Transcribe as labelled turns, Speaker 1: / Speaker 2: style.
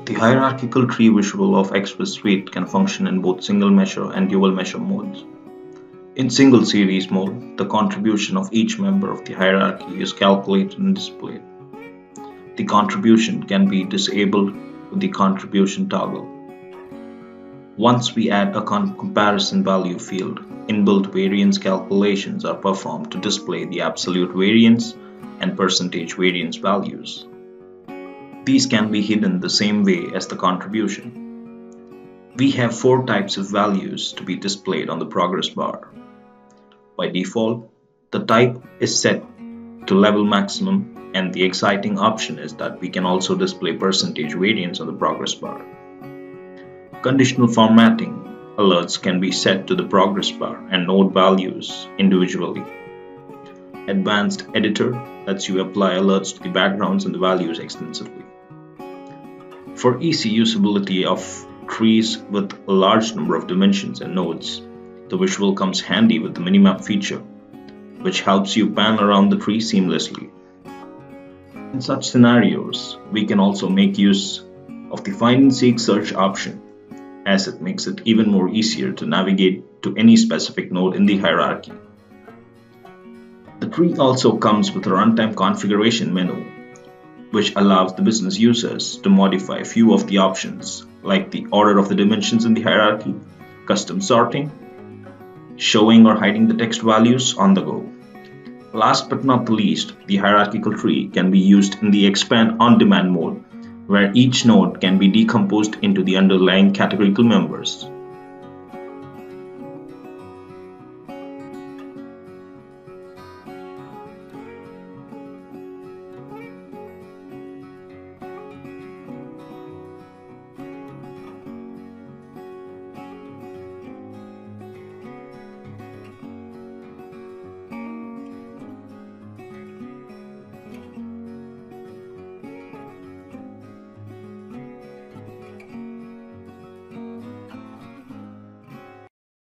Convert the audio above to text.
Speaker 1: The hierarchical tree visual of xViz suite can function in both single measure and dual measure modes. In single series mode, the contribution of each member of the hierarchy is calculated and displayed. The contribution can be disabled with the contribution toggle. Once we add a comparison value field, inbuilt variance calculations are performed to display the absolute variance and percentage variance values. These can be hidden the same way as the contribution. We have 4 types of values to be displayed on the progress bar. By default, the type is set to level maximum, and the exciting option is that we can also display percentage variance on the progress bar. Conditional formatting alerts can be set to the progress bar and node values individually. Advanced editor lets you apply alerts to the backgrounds and the values extensively. For easy usability of trees with a large number of dimensions and nodes, the visual comes handy with the Minimap feature, which helps you pan around the tree seamlessly. In such scenarios, we can also make use of the find and seek search option, as it makes it even more easier to navigate to any specific node in the hierarchy. The tree also comes with a Runtime Configuration menu, which allows the business users to modify a few of the options, like the order of the dimensions in the hierarchy, custom sorting, showing or hiding the text values on the go. Last but not the least, the hierarchical tree can be used in the expand on-demand mode, where each node can be decomposed into the underlying categorical members.